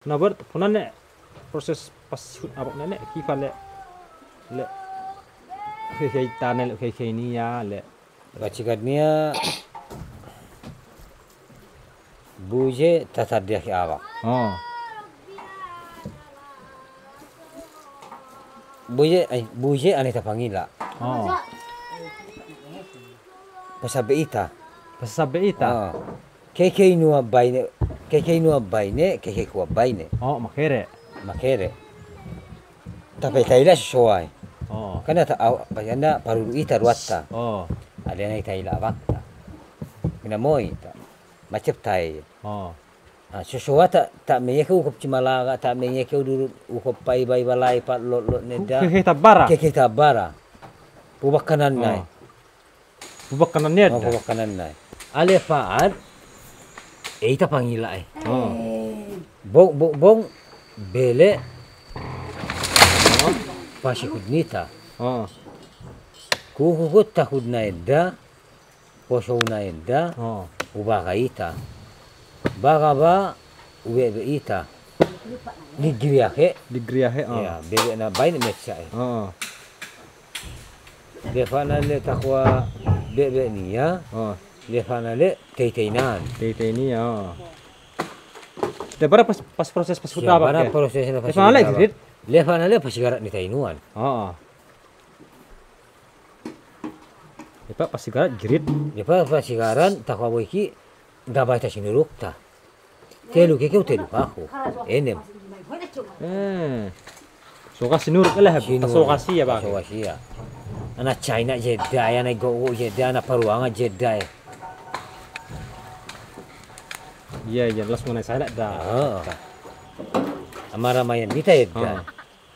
Nah buat pernah nek proses pas apa nenek kifan le kayak tanah kayak ini ya le Bacikatnya buje tasadia ki awak. oh Buje aneh tapangila. oh Pasabe ita. pasabe ita Keke nua baine, keke kuwa baine. oh makere Makere. Tapi taila sesuai. oh Karena bayanda paru ita ruatta. oh Ada yang taila wakta. Mina moi ta. Macam tai. oh Sesuai tak meyeke ukop cimalaga, tak meyeke dulu ukop pai bai balai pat lot neda. kayak tabara Keke tabara. Bubak kanan nai. bubak kanannya ada Bubak kanan nai. Ale faat. Ita pangila oh Bong bele. Pasikudnita. oh Kukukut takut naida. Poso naida. oh Ubaka ita. Baka ba uwe ita. Digriake. digriahe oh Ya, bebe na bain metsa. oh Defana le takwa bebe niya. oh Defana le teiteinan. tete ini ya Daripada pas proses pas Ya, apa para ya? prosesnya pasti. Defana le grit. Defana le pasigarat ni tainuan. Oh. Ipa pas sigarat grit. Depa pasigaran takwa boiki gabay ta sinurukta. Telu keke telu aku. Enem. Soka sinur lah soka sih ya, Bang. Sokasia. Anak China Jeddah, anak go Jeddah, anak Paruanga Jeddah. Iya, iya, las mana saya dah. Amara mayan kita Jeddah.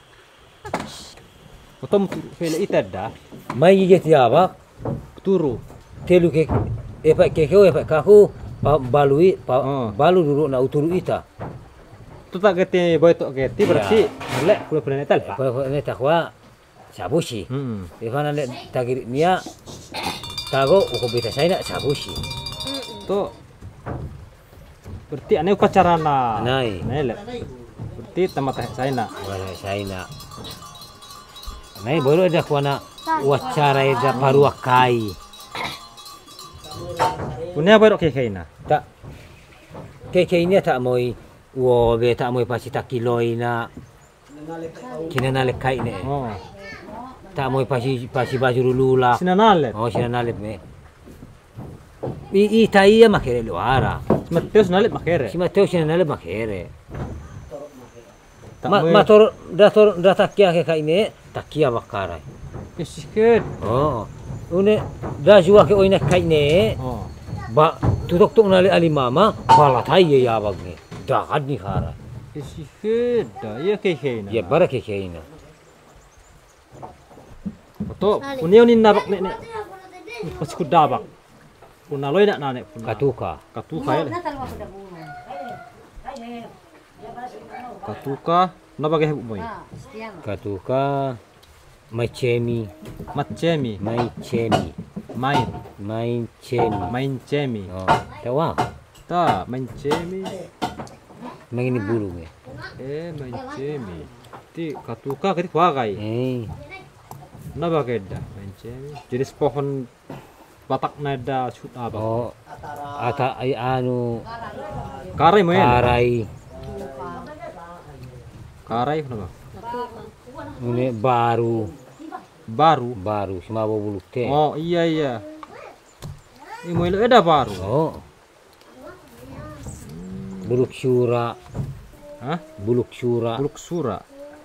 Potom fele ita dah. Mai giget ya Turu. telu keke epa kaku balui balu dulu na uturu ita. Tu tak kete boy tok kete berarti lek kulo pernah netal. Ini takwa sabushi. Hmm. Ifana le tagir nia tago uko beta saya sabushi. Tu berarti ane upacara na. Nai. Nele. Berarti tamat saya na. Wala saya na. Nai baru ada kuana wacara eda paruakai. Punya baru keke na. Tak keke ini tak moi wo be tak moi pasti tak kiloina. Kina lekai ne. Oh. Tak moi pasti baju lula. Sinanalet. Oh sinanalet me. I tai makere luara. Mateus nalet makere. Si Mateo sinanalet makere. Tak moy- Mator datakia ke kaine takia bakarai. Kesikit. Oh. Une da jua ke oina kaine. Oh. Ba tutok nali alimama bala tai ya bagne. Da adni khara. Kesikit dah. Iya keke na. Ya barake keina. To punya ni nabak nek nek. Pas ku dabak. Puna loy nak nanek puna. Katuka. Katuka ya. Katuka napa ke moy? Katuka macemi. Macemi, main, main cemi. Oh, tawa. Ta, main cemi. Mangini burung ya. Main cemi. Ti katuka kati wagai. Napa ke dah main cemi? Jenis pohon batak nada shoot apa? Oh. Ata ay anu Karai mo yan. karai. Karai kenapa? Une baru semua buluk teh. Oh iya iya. Ini mau ada baru. Oh. Buluk syura. Hah? Buluk syura. Buluk sura.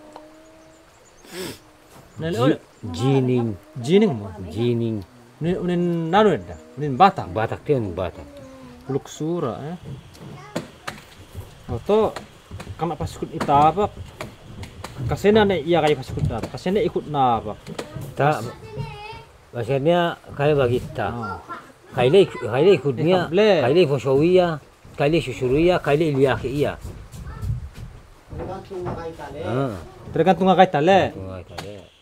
Nel Jining. jining mo. Jining. Unin nano ada. Unin batak. Batak teh batak. Buluk sura Oto kana paskut itaba. Kasena ne iya kaya paskut na. Kasena ikut na apa? Tak. Maksudnya kaya bagita. Oh. Kaya ikutnya. Ikable. Kaya fosowiya. Kaya susuruya. Kaya iliyake iya. Tergantung kay tale. Tunggu kaya.